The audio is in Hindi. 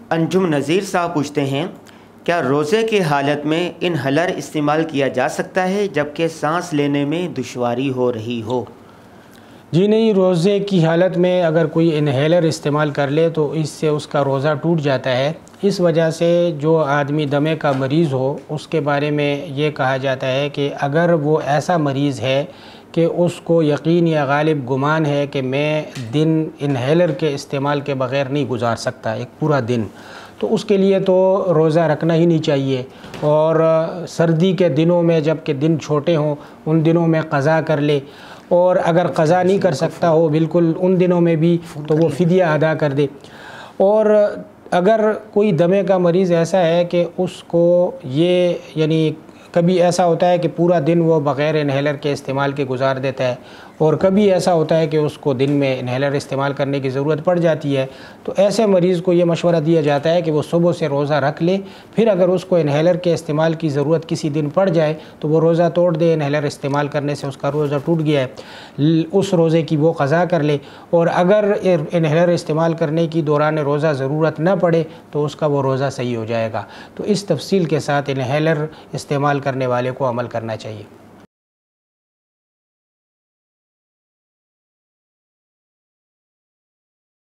अंजुम नज़ीर साहब पूछते हैं, क्या रोज़े की हालत में इनहेलर इस्तेमाल किया जा सकता है जबकि सांस लेने में दुश्वारी हो रही हो? जी नहीं, रोज़े की हालत में अगर कोई इनहेलर इस्तेमाल कर ले तो इससे उसका रोज़ा टूट जाता है। इस वजह से जो आदमी दमे का मरीज़ हो उसके बारे में ये कहा जाता है कि अगर वो ऐसा मरीज़ है कि उसको यकीन या गालिब गुमान है कि मैं दिन इनहेलर के इस्तेमाल के बग़ैर नहीं गुजार सकता एक पूरा दिन, तो उसके लिए तो रोज़ा रखना ही नहीं चाहिए। और सर्दी के दिनों में जबकि दिन छोटे हों उन दिनों में क़ज़ा कर ले, और अगर क़ज़ा नहीं कर सकता हो बिल्कुल उन दिनों में भी तो वो फ़िदिया अदा कर दे। और अगर कोई दमे का मरीज़ ऐसा है कि उसको ये यानी कभी ऐसा होता है कि पूरा दिन वो बग़ैर इनहेलर के इस्तेमाल के गुजार देता है, और कभी ऐसा होता है कि उसको दिन में इनहेलर इस्तेमाल करने की ज़रूरत पड़ जाती है, तो ऐसे मरीज़ को ये मशवरा दिया जाता है कि वो सुबह से रोज़ा रख ले, फिर अगर उसको इनहेलर के इस्तेमाल की ज़रूरत किसी दिन पड़ जाए तो वो रोज़ा तोड़ दे। इनहेलर इस्तेमाल करने से उसका रोज़ा टूट गया है, उस रोज़े की वो क़ज़ा कर ले। और अगर इनहेलर इस्तेमाल करने की दौरान रोज़ा ज़रूरत न पड़े तो उसका वो रोज़ा सही हो जाएगा। तो इस तफसील के साथ इनहेलर इस्तेमाल करने वाले को अमल करना चाहिए।